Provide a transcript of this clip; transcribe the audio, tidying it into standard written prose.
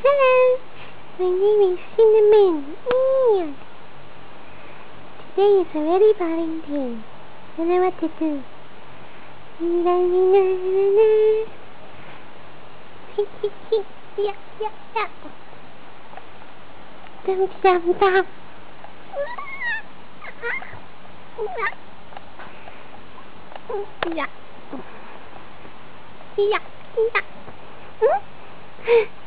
Hello, my name is Cinnamon. Today is already Valentine's. I don't know what to do. Yeah. Dum. Yeah.